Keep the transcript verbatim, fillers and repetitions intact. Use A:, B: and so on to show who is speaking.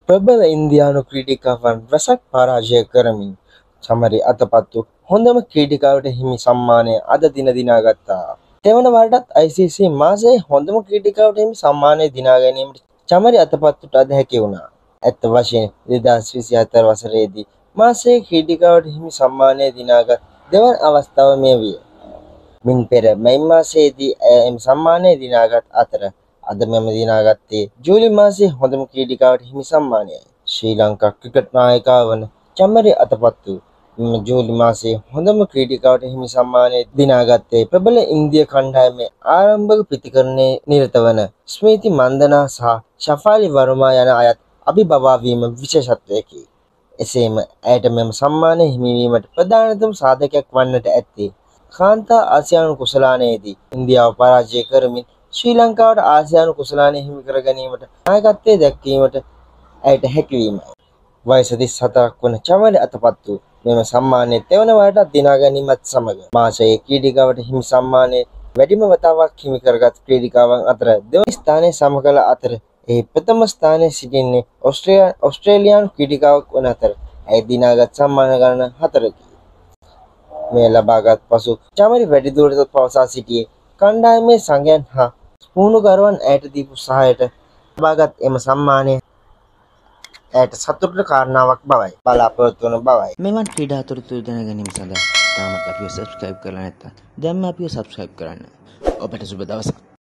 A: ප්‍රබල ඉන්දියානු ක්‍රීඩිකාවන් රැසක් පරාජය කරමින් චමරි අතපත්තු හොඳම ක්‍රීඩිකාවට හිමි සම්මානය අද දින දිනාගත්තා. තෙවන වරටත් I C C මාසයේ හොඳම ක්‍රීඩිකාවට හිමි සම්මානය දිනා ගැනීමට චමරි අතපත්තුට අද හැකි වුණා. ඇත්ත වශයෙන් දෙදාස් විසිහතර වසරේදී මාසයේ ක්‍රීඩිකාවට හිමි සම්මානය දිනාගත් දෙවන අවස්ථාව මේ විය. මින් පෙර මැයි මාසයේදී එම සම්මානය දිනාගත් අතර අද මෙම දිනාගත්තේ ජූලි මාසයේ හොඳම ක්‍රීඩිකාවට හිමි සම්මානයයි. ශ්‍රී ලංකා ක්‍රිකට් නායකයා වන චමරි අතපත්තු මෙම ජූලි මාසයේ හොඳම ක්‍රීඩිකාවට හිමි සම්මානය දිනාගත්තේ ප්‍රබල ඉන්දිය කණ්ඩායමේ ආරම්භක ප්‍රතිකරණයේ නිරත වන ස්මෘති මන්දනා සහ ශෆාලි වර්මා යන අයත් අභිබවා වීම විශේෂත්වයකි. එසේම ඇයට මෙම සම්මානය හිමිවීමට ප්‍රධානතම සාධකයක් වන්නට ඇත්තේ කාන්තා ආසියානු කුසලානයේදී ඉන්දියාව පරාජය කරමින් ශ්‍රී ලංකාවට ආසියානු කුසලානය හිමි කර ගැනීමට නායකත්වයේ දැක්වීමට ඇයට හැකිවීමයි. වයස තිස් හතරක් වන චමරි අතපත්තු මෙම සම්මානය තෙවන වරටත් දිනා ගැනීමත් සමග මාසයේ ක්‍රීඩිකාවට හිමි සම්මානය වැඩිම වතාවක් හිමි කරගත් ක්‍රීඩිකාවන් අතර දෙවන ස්ථානය සම කළ අතර එහි ප්‍රථම ස්ථානයේ සිටින්නේ ඕස්ට්‍රේලියානු ක්‍රීඩිකාවක් වන අතර ඇය දිනාගත් සම්මාන ගණන හතරකි. මේ ලබාගත් පසු චමරි වැඩිදුරටත් පවසා සිටියේ කණ්ඩායමේ සංඝයන් හා පුහුණුකරුවන් ඇයට දීපු සහායට ලබාගත් එම සම්මානය ඇයට සතුටට කාරණාවක් බවයි බලාපොරොත්තු වන බවයි.
B: මෙවන් ක්‍රීඩා තොරතුරු දැන ගැනීම සඳහා තාමත් අපිව සබ්ස්ක්‍රයිබ් කරලා නැත්නම් දැන්ම අපිව සබ්ස්ක්‍රයිබ් කරන්න. ඔබට සුබ දවසක්.